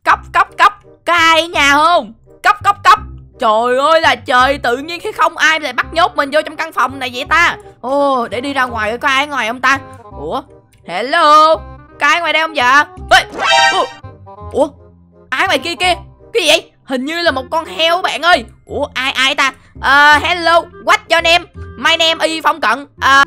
Cấp. Có ai ở nhà không? Cấp. Trời ơi là trời, tự nhiên khi không ai lại bắt nhốt mình vô trong căn phòng này vậy ta? Ồ, để đi ra ngoài có ai ở ngoài không ta? Ủa, hello, có ai ngoài đây không vậy? Ủa, ai ngoài kia? Cái gì vậy? Hình như là một con heo bạn ơi. Ủa, ai ta? Hello, what your name? My name is Phong Cận.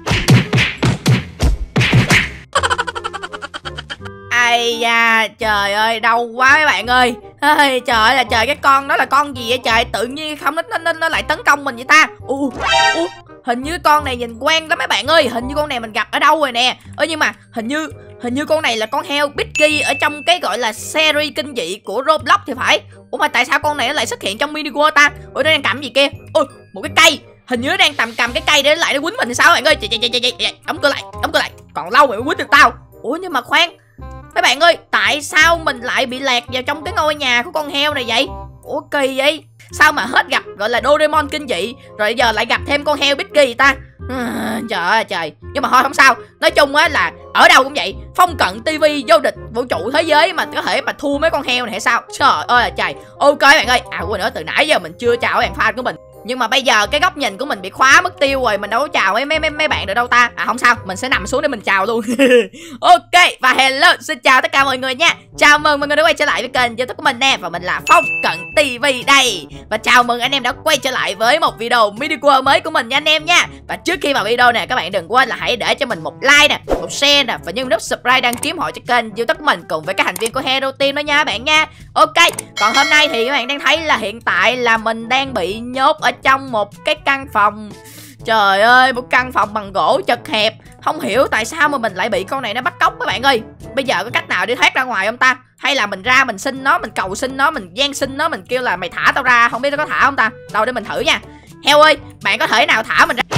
Ai da, trời ơi, đau quá mấy bạn ơi. Trời ơi là trời, cái con đó là con gì vậy trời? Tự nhiên không nó lại tấn công mình vậy ta? Hình như con này nhìn quen lắm mấy bạn ơi. Hình như con này mình gặp ở đâu rồi nè. Nhưng mà hình như con này là con heo Bitky ở trong cái gọi là series kinh dị của Roblox thì phải. Ủa mà tại sao con này nó lại xuất hiện trong mini world ta? Ủa nó đang cầm gì kia? Ôi, một cái cây. Hình như nó đang cầm cái cây để lại nó quýnh mình thì sao bạn ơi? Chạy. Đóng cửa lại. Còn lâu mới quýnh được tao. Ủa nhưng mà khoan, mấy bạn ơi, tại sao mình lại bị lạc vào trong cái ngôi nhà của con heo này vậy? Ủa kỳ vậy? Sao mà hết gặp gọi là Doraemon kinh dị rồi giờ lại gặp thêm con heo Bitky vậy ta? Trời ơi trời. Nhưng mà thôi không sao. Nói chung á là ở đâu cũng vậy. Phong Cận TV vô địch vũ trụ thế giới mà có thể mà thua mấy con heo này hay sao? Trời ơi là trời. Ok bạn ơi. Quên nữa, từ nãy giờ mình chưa chào bạn fan của mình. Nhưng mà bây giờ cái góc nhìn của mình bị khóa mất tiêu rồi, mình đâu có chào mấy bạn được đâu ta. Không sao, mình sẽ nằm xuống để mình chào luôn. Ok, và hello, xin chào tất cả mọi người nha. Chào mừng mọi người đã quay trở lại với kênh YouTube của mình nè. Và mình là Phong Cận TV đây. Và chào mừng anh em đã quay trở lại với một video mini world mới của mình nha anh em nha. Và trước khi vào video này, các bạn đừng quên là hãy để cho mình một like nè, một share nè, và nhấn nút subscribe đăng ký hội cho kênh YouTube của mình cùng với các thành viên của Hero Team đó nha các bạn nha. Ok, còn hôm nay thì các bạn đang thấy là hiện tại là mình đang bị nhốt ở trong một cái căn phòng. Trời ơi, một căn phòng bằng gỗ chật hẹp. Không hiểu tại sao mà mình lại bị con này nó bắt cóc các bạn ơi. Bây giờ có cách nào để thoát ra ngoài không ta? Hay là mình ra mình xin nó, mình cầu xin nó, mình van xin nó, mình kêu là mày thả tao ra. Không biết nó có thả không ta? Đâu để mình thử nha. Heo ơi, bạn có thể nào thả mình ra?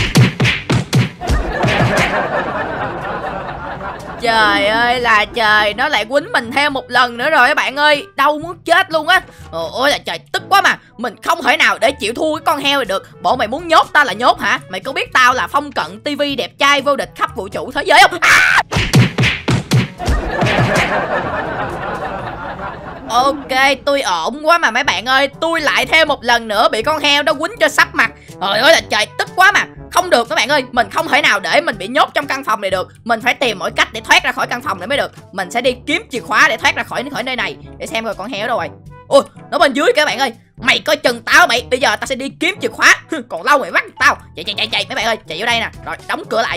Trời ơi là trời, nó lại quýnh mình thêm một lần nữa rồi các bạn ơi. Đau muốn chết luôn á. Ôi là trời, tức quá mà. Mình không thể nào để chịu thua cái con heo này được. Bộ mày muốn nhốt tao là nhốt hả? Mày có biết tao là Phong Cận TV đẹp trai vô địch khắp vũ trụ thế giới không? Ok, tôi ổn quá mà mấy bạn ơi. Tôi lại thêm một lần nữa bị con heo đó quýnh cho sắp mặt. Trời ơi là trời, tức quá mà. Không được các bạn ơi, mình không thể nào để mình bị nhốt trong căn phòng này được. Mình phải tìm mọi cách để thoát ra khỏi căn phòng này mới được. Mình sẽ đi kiếm chìa khóa để thoát ra khỏi nơi này. Để xem coi con heo đâu rồi. Ôi, nó bên dưới các bạn ơi. Mày coi chừng tao mày. Bây giờ tao sẽ đi kiếm chìa khóa. Còn lâu mày bắt tao. Chạy mấy bạn ơi, chạy vô đây nè. Rồi đóng cửa lại.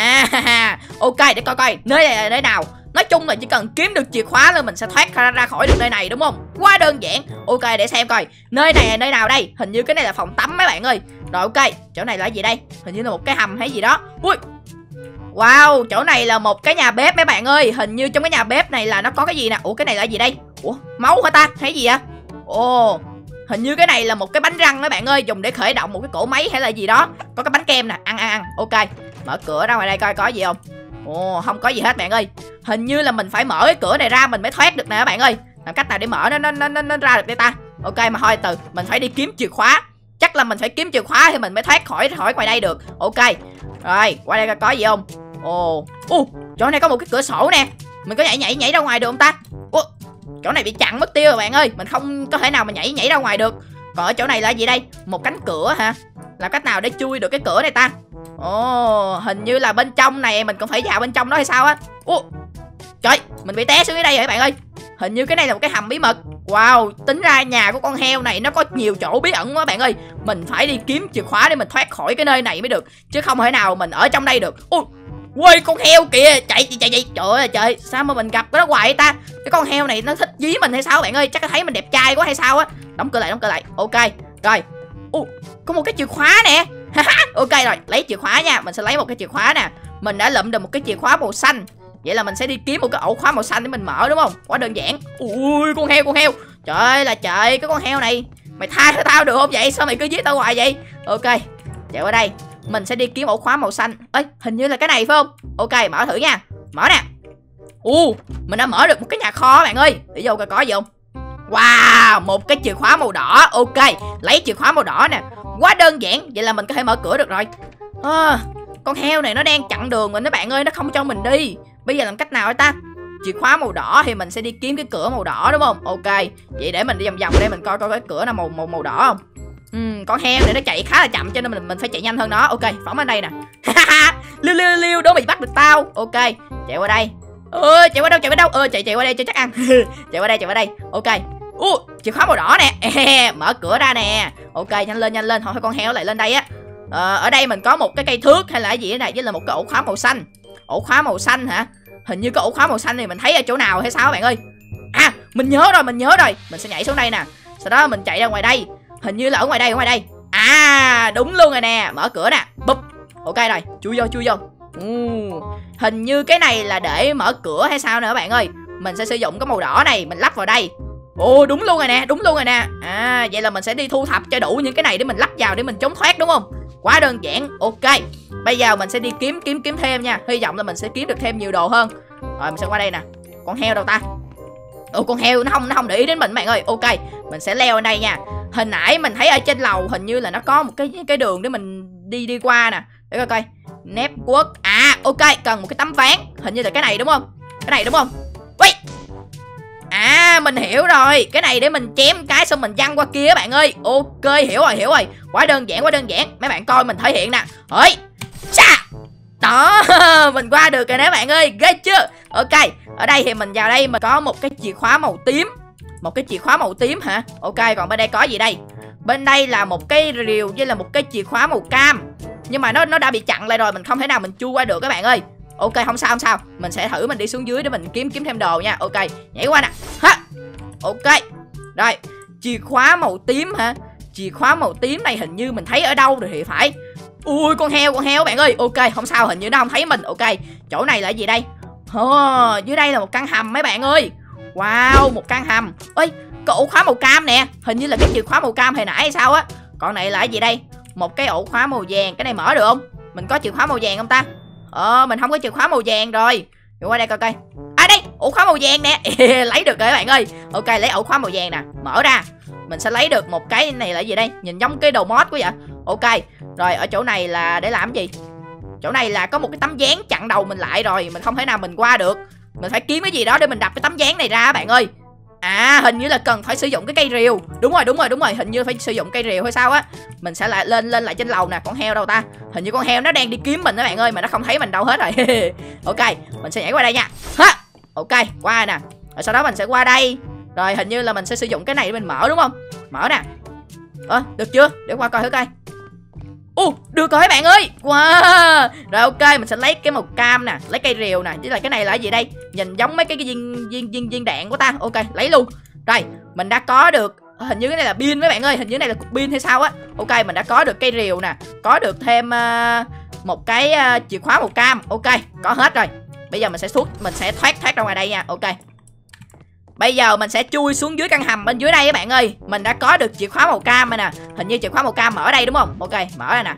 Ok, để coi nơi này là nơi nào. Nói chung là chỉ cần kiếm được chìa khóa là mình sẽ thoát ra khỏi được nơi này đúng không? Quá đơn giản. Ok, để xem coi nơi này là nơi nào đây. Hình như cái này là phòng tắm mấy bạn ơi. Rồi ok, chỗ này là gì đây? Hình như là một cái hầm hay gì đó. Ui, wow, chỗ này là một cái nhà bếp mấy bạn ơi. Hình như trong cái nhà bếp này là nó có cái gì nè. Ủa cái này là gì đây? Ủa máu hả ta? Thấy gì vậy? Ồ, hình như cái này là một cái bánh răng mấy bạn ơi. Dùng để khởi động một cái cỗ máy hay là gì đó. Có cái bánh kem nè, ăn. Ok, mở cửa ra ngoài đây coi có gì không. Ồ, không có gì hết bạn ơi. Hình như là mình phải mở cái cửa này ra mình mới thoát được nè các bạn ơi. Làm cách nào để mở nó ra được đây ta? Ok mà thôi từ, mình phải đi kiếm chìa khóa. Chắc là mình phải kiếm chìa khóa thì mình mới thoát khỏi ngoài đây được. Ok. Rồi, qua đây coi có gì không. Ồ, chỗ này có một cái cửa sổ nè. Mình có nhảy ra ngoài được không ta? Chỗ này bị chặn mất tiêu rồi bạn ơi. Mình không có thể nào mà nhảy ra ngoài được. Còn ở chỗ này là gì đây? Một cánh cửa hả? Làm cách nào để chui được cái cửa này ta? Ồ, hình như là bên trong này mình cũng phải vào bên trong đó hay sao á. Trời, mình bị té xuống dưới đây rồi các bạn ơi. Hình như cái này là một cái hầm bí mật. Wow, tính ra nhà của con heo này nó có nhiều chỗ bí ẩn quá bạn ơi. Mình phải đi kiếm chìa khóa để mình thoát khỏi cái nơi này mới được. Chứ không thể nào mình ở trong đây được. Ui, con heo kìa, chạy. Trời ơi trời, sao mà mình gặp cái đó hoài ta? Cái con heo này nó thích dí mình hay sao bạn ơi? Chắc nó thấy mình đẹp trai quá hay sao á. Đóng cửa lại. Ok, rồi. Có một cái chìa khóa nè. Ok rồi, lấy chìa khóa nha. Mình sẽ lấy một cái chìa khóa nè. Mình đã lụm được một cái chìa khóa màu xanh. Vậy là mình sẽ đi kiếm một cái ổ khóa màu xanh để mình mở đúng không? Quá đơn giản. Ui, con heo. Trời ơi là trời, cái con heo này mày tha cho tao được không vậy? Sao mày cứ giết tao hoài vậy? Ok, chạy qua đây. Mình sẽ đi kiếm ổ khóa màu xanh. Ê, hình như là cái này phải không? Ok, mở thử nha. Mở nè. Mình đã mở được một cái nhà kho bạn ơi. Để vô coi có gì không. Wow, một cái chìa khóa màu đỏ. Ok, lấy chìa khóa màu đỏ nè. Quá đơn giản, vậy là mình có thể mở cửa được rồi. Con heo này nó đang chặn đường mình đó bạn ơi, nó không cho mình đi. Bây giờ làm cách nào hả ta? chìa khóa màu đỏ thì mình sẽ đi kiếm cái cửa màu đỏ đúng không? Ok, vậy để mình đi vòng vòng đây mình coi coi cái cửa nào màu đỏ không. Con heo này nó chạy khá là chậm cho nên mình phải chạy nhanh hơn nó. Ok, phóng ở đây nè. Liêu đố bị bắt được tao. Ok, chạy qua đây. Chạy qua đâu? Chạy qua đây cho chắc ăn. chạy qua đây. Ok. Chìa khóa màu đỏ nè. Mở cửa ra nè. Ok, nhanh lên. Thôi con heo lại lên đây á. Ở đây mình có một cái cây thước hay là cái gì thế này, với là một cái ổ khóa màu xanh. Ổ khóa màu xanh hả? Hình như cái ổ khóa màu xanh này mình thấy ở chỗ nào hay sao các bạn ơi? À, mình nhớ rồi. Mình sẽ nhảy xuống đây nè. Sau đó mình chạy ra ngoài đây. Hình như là ở ngoài đây. À, đúng luôn rồi nè. Mở cửa nè. Bụp. Ok rồi, chui vô. Hình như cái này là để mở cửa hay sao nữa các bạn ơi. Mình sẽ sử dụng cái màu đỏ này, mình lắp vào đây. Đúng luôn rồi nè. À, vậy là mình sẽ đi thu thập cho đủ những cái này để mình lắp vào để mình trốn thoát đúng không? Quá đơn giản. Ok, bây giờ mình sẽ đi kiếm thêm nha. Hy vọng là mình sẽ kiếm được thêm nhiều đồ hơn. Rồi mình sẽ qua đây nè. Con heo đâu ta? Con heo nó không để ý đến mình bạn ơi. Ok, mình sẽ leo lên đây nha. Hình nãy mình thấy ở trên lầu hình như là nó có một cái đường để mình đi qua nè. Để coi. Network. À, ok, cần một cái tấm ván. Hình như là cái này đúng không? Ui. À, mình hiểu rồi. Cái này để mình chém cái xong mình văng qua kia các bạn ơi. Ok, hiểu rồi. Quá đơn giản. Mấy bạn coi mình thể hiện nè. Ơi. Chà. Đó, mình qua được rồi nè bạn ơi. Ghê chưa? Ok, ở đây thì mình vào đây mà có một cái chìa khóa màu tím. Một cái chìa khóa màu tím hả? Ok, còn bên đây có gì đây? Bên đây là một cái rìu với là một cái chìa khóa màu cam. Nhưng mà nó đã bị chặn lại rồi, mình không thể nào mình chui qua được các bạn ơi. Ok, không sao. Mình sẽ thử mình đi xuống dưới để mình kiếm thêm đồ nha. Ok, nhảy qua nè. Ha. Ok. Rồi, chìa khóa màu tím hả? Chìa khóa màu tím này hình như mình thấy ở đâu rồi thì phải. Ui, con heo bạn ơi. Ok, không sao, hình như nó không thấy mình. Ok, chỗ này là gì đây? Dưới đây là một căn hầm mấy bạn ơi. Wow, một căn hầm. Ơi, cái ổ khóa màu cam nè. Hình như là cái chìa khóa màu cam hồi nãy hay sao á. Còn này là cái gì đây? Một cái ổ khóa màu vàng. Cái này mở được không? Mình có chìa khóa màu vàng không ta? Mình không có chìa khóa màu vàng rồi. Rồi qua đây coi. À đây, ổ khóa màu vàng nè. Lấy được rồi các bạn ơi. Ok, lấy ổ khóa màu vàng nè. Mở ra. Mình sẽ lấy được một cái này là gì đây? Nhìn giống cái đồ mod quá vậy. Ok. Rồi ở chỗ này là để làm gì? Chỗ này là có một cái tấm dán chặn đầu mình lại rồi. Mình không thể nào mình qua được. Mình phải kiếm cái gì đó để mình đập cái tấm dán này ra các bạn ơi. À, hình như là cần phải sử dụng cái cây rìu. Đúng rồi. Hình như phải sử dụng cây rìu hay sao á. Mình sẽ lại lên lại trên lầu nè. Con heo đâu ta? Hình như con heo nó đang đi kiếm mình các bạn ơi. Mà nó không thấy mình đâu hết rồi. Ok, mình sẽ nhảy qua đây nha. Ha. Ok, qua nè. Rồi sau đó mình sẽ qua đây. Rồi hình như là mình sẽ sử dụng cái này để mình mở đúng không? Mở nè. Được chưa? Để qua coi thử coi. Được rồi các bạn ơi. Wow. Rồi ok, mình sẽ lấy cái màu cam nè, lấy cây rìu nè, với lại cái này là cái gì đây? Nhìn giống mấy cái viên đạn của ta. Ok, lấy luôn. Rồi, mình đã có được, hình như cái này là pin mấy bạn ơi, hình như cái này là cục pin hay sao á. Ok, mình đã có được cây rìu nè, có được thêm một cái chìa khóa màu cam. Ok, có hết rồi. Bây giờ mình sẽ thoát ra ngoài đây nha. Ok. Bây giờ mình sẽ chui xuống dưới căn hầm bên dưới đây các bạn ơi. Mình đã có được chìa khóa màu cam rồi nè. Hình như chìa khóa màu cam mở ở đây đúng không? Ok, mở ra nè.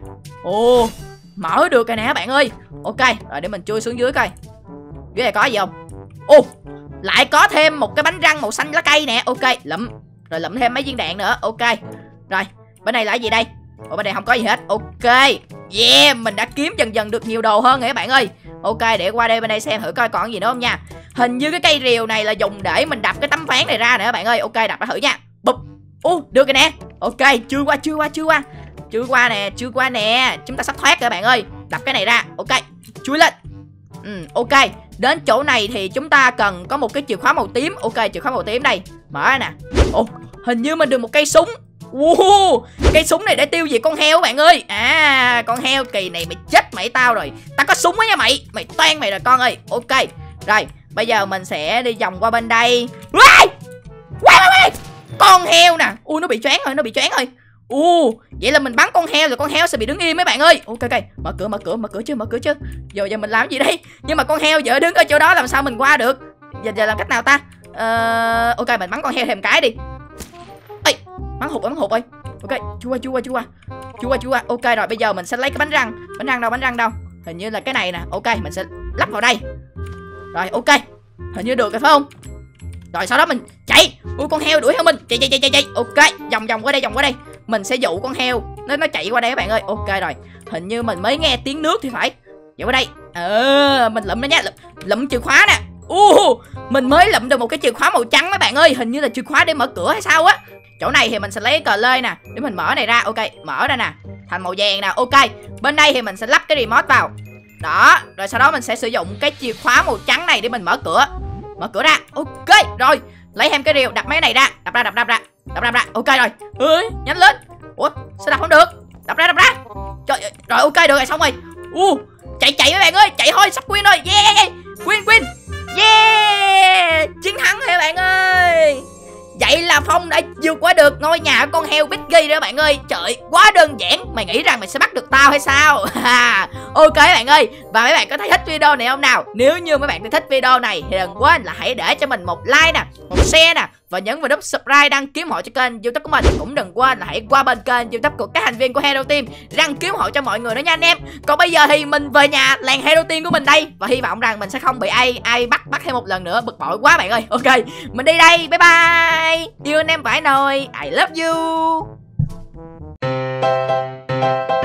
Mở được rồi nè các bạn ơi. Ok, rồi để mình chui xuống dưới coi. Dưới này có gì không? Lại có thêm một cái bánh răng màu xanh lá cây nè. Ok, lụm. Rồi lụm thêm mấy viên đạn nữa. Ok. Rồi, bên này là cái gì đây? Bên này không có gì hết. Ok. Yeah, mình đã kiếm dần được nhiều đồ hơn rồi các bạn ơi. Ok, để qua đây bên đây xem thử coi còn gì nữa không nha. Hình như cái cây rìu này là dùng để mình đập cái tấm ván này ra nè các bạn ơi. Ok, đập ra thử nha. Bụp. Được rồi nè. Ok, chưa qua nè. Chúng ta sắp thoát rồi các bạn ơi. Đập cái này ra. Ok, chui lên. Ok, đến chỗ này thì chúng ta cần có một cái chìa khóa màu tím. Ok, chìa khóa màu tím đây. Mở ra nè. Hình như mình được một cây súng. Cây súng này để tiêu diệt con heo các bạn ơi. À, con heo kỳ này mày chết mày tao rồi. Tao có súng á nha mày. Mày toan mày rồi con ơi. Ok. Rồi, bây giờ mình sẽ đi vòng qua bên đây. Con heo nè. Nó bị choáng rồi. Vậy là mình bắn con heo rồi con heo sẽ bị đứng im mấy bạn ơi. Ok, mở cửa chứ. Giờ mình làm gì đây? Nhưng mà con heo giờ đứng ở chỗ đó làm sao mình qua được? Giờ làm cách nào ta? Ok, mình bắn con heo thêm cái đi. Ê, bắn hụt ơi. Ok, chua. Ok, rồi bây giờ mình sẽ lấy cái bánh răng đâu? Hình như là cái này nè. Ok, mình sẽ lắp vào đây. Rồi, ok. Hình như được rồi phải không? Rồi sau đó mình chạy. Con heo đuổi theo mình. Chạy. Ok, vòng qua đây. Mình sẽ dụ con heo nó chạy qua đây các bạn ơi. Ok rồi. Hình như mình mới nghe tiếng nước thì phải. Chạy qua đây. Mình lụm nó nha. Lụm chìa khóa nè. Mình mới lụm được một cái chìa khóa màu trắng mấy bạn ơi. Hình như là chìa khóa để mở cửa hay sao á. Chỗ này thì mình sẽ lấy cái cờ lê nè, để mình mở này ra. Ok, mở ra nè, thành màu vàng nè. Ok, bên đây thì mình sẽ lắp cái remote vào. Đó, rồi sau đó mình sẽ sử dụng cái chìa khóa màu trắng này để mình mở cửa. Mở cửa ra. Ok, rồi lấy thêm cái rìu, đập mấy cái này ra. Đập ra. Ok rồi. Nhanh lên. Ủa, sao đập không được? Đập ra. Trời, rồi ok, được rồi, xong rồi. Chạy mấy bạn ơi, chạy thôi, sắp win rồi. Yeah, win. Yeah, chiến thắng rồi bạn ơi. Vậy là Phong đã vượt qua được ngôi nhà của con heo Biggie đó bạn ơi. Trời, quá đơn giản. Mày nghĩ rằng mày sẽ bắt được tao hay sao? Ok bạn ơi. Và mấy bạn có thấy thích video này không nào? Nếu như mấy bạn thích video này thì đừng quên là hãy để cho mình một like nè, một share nè, và nhấn vào nút subscribe, đăng ký hộ cho kênh YouTube của mình. Cũng đừng quên là hãy qua bên kênh YouTube của các thành viên của Hero Team, đăng ký hộ cho mọi người đó nha anh em. Còn bây giờ thì mình về nhà làng Hero Team của mình đây, và hy vọng rằng mình sẽ không bị ai bắt thêm một lần nữa, bực bội quá bạn ơi. Ok, mình đi đây, bye bye. Yêu anh em phải nồi, I love you.